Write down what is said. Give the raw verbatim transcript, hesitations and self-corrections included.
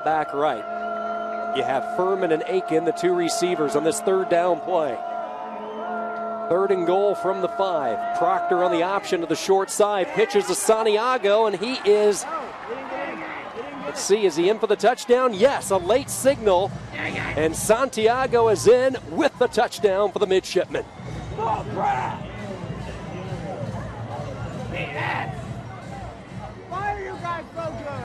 back right. You have Furman and Aiken, the two receivers on this third down play. Third and goal from the five. Proctor on the option to the short side. Pitches to Santiago, and he is, let's see, is he in for the touchdown? Yes, a late signal. And Santiago is in with the touchdown for the Midshipmen. Why are you guys so good?